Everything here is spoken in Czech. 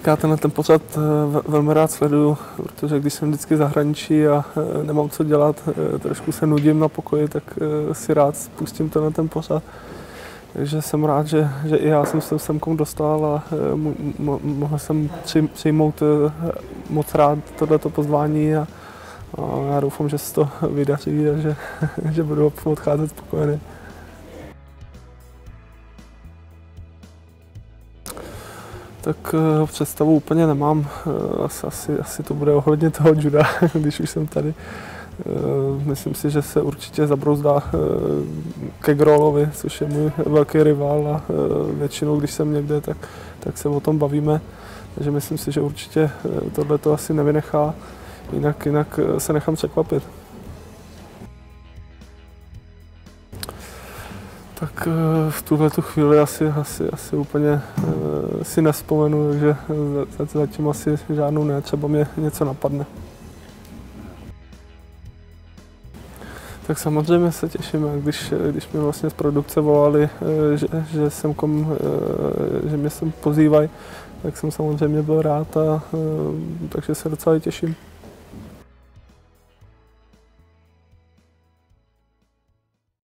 Já tenhle ten pořad velmi rád sleduju, protože když jsem vždycky v zahraničí a nemám co dělat, trošku se nudím na pokoji, tak si rád pustím tenhle ten pořad. Takže jsem rád, že i já jsem se sem kom dostal a mohl jsem přijmout moc rád tohleto pozvání a já doufám, že se to vydaří a že budu odcházet spokojený. Tak představu úplně nemám. Asi to bude ohledně toho juda, když už jsem tady. Myslím si, že se určitě zabrouzdá ke Grolovi, což je můj velký rival a většinou, když jsem někde, tak se o tom bavíme. Takže myslím si, že určitě tohle to asi nevynechá, jinak se nechám překvapit. Tak v tuhletu chvíli asi úplně si nevzpomenu, takže zatím asi žádnou ne, třeba mě něco napadne. Tak samozřejmě se těším, když mě vlastně z produkce volali, že mě sem pozývají, tak jsem samozřejmě byl rád, takže se docela těším.